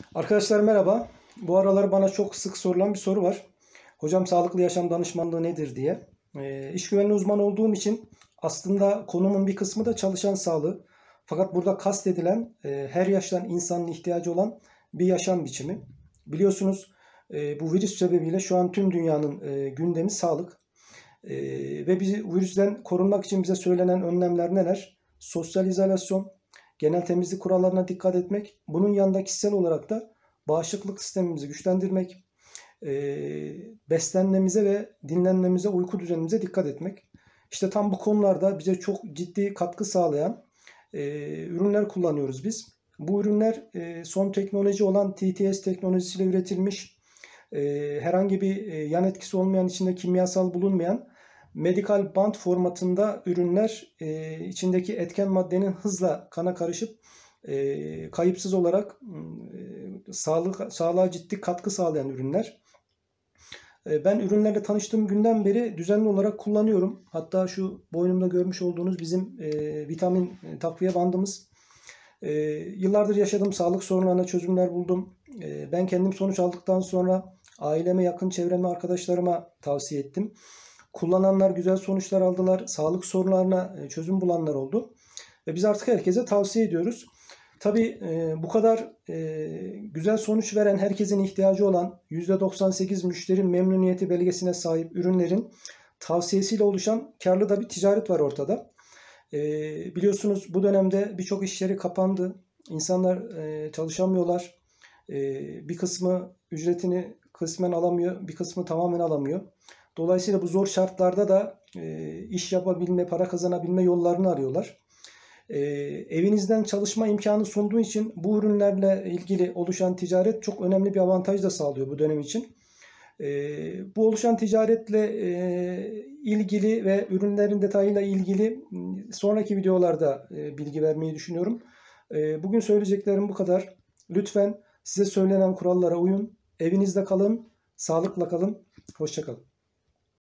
Arkadaşlar merhaba. Bu aralar bana çok sık sorulan bir soru var. Hocam sağlıklı yaşam danışmanlığı nedir diye. İş güvenliği uzmanı olduğum için aslında konumun bir kısmı da çalışan sağlığı. Fakat burada kastedilen her yaştan insanın ihtiyacı olan bir yaşam biçimi. Biliyorsunuz bu virüs sebebiyle şu an tüm dünyanın gündemi sağlık. Ve bizi virüsten korunmak için bize söylenen önlemler neler? Sosyal izolasyon, genel temizlik kurallarına dikkat etmek, bunun yanında kişisel olarak da bağışıklık sistemimizi güçlendirmek, beslenmemize ve dinlenmemize, uyku düzenimize dikkat etmek. İşte tam bu konularda bize çok ciddi katkı sağlayan ürünler kullanıyoruz biz. Bu ürünler son teknoloji olan TTS teknolojisiyle üretilmiş, herhangi bir yan etkisi olmayan, içinde kimyasal bulunmayan medikal bant formatında ürünler, içindeki etken maddenin hızla kana karışıp kayıpsız olarak sağlığa ciddi katkı sağlayan ürünler. Ben ürünlerle tanıştığım günden beri düzenli olarak kullanıyorum. Hatta şu boynumda görmüş olduğunuz bizim vitamin takviye bandımız. Yıllardır yaşadığım sağlık sorunlarına çözümler buldum. Ben kendim sonuç aldıktan sonra aileme, yakın çevreme, arkadaşlarıma tavsiye ettim. Kullananlar güzel sonuçlar aldılar. Sağlık sorunlarına çözüm bulanlar oldu. Ve biz artık herkese tavsiye ediyoruz. Tabii bu kadar güzel sonuç veren, herkesin ihtiyacı olan %98 müşteri memnuniyeti belgesine sahip ürünlerin tavsiyesiyle oluşan karlı da bir ticaret var ortada. Biliyorsunuz bu dönemde birçok iş yeri kapandı. İnsanlar çalışamıyorlar. Bir kısmı ücretini kısmen alamıyor, bir kısmı tamamen alamıyor. Dolayısıyla bu zor şartlarda da iş yapabilme, para kazanabilme yollarını arıyorlar. Evinizden çalışma imkanı sunduğu için bu ürünlerle ilgili oluşan ticaret çok önemli bir avantaj da sağlıyor bu dönem için. Bu oluşan ticaretle ilgili ve ürünlerin detayıyla ilgili sonraki videolarda bilgi vermeyi düşünüyorum. Bugün söyleyeceklerim bu kadar. Lütfen size söylenen kurallara uyun. Evinizde kalın, sağlıkla kalın. Hoşça kalın.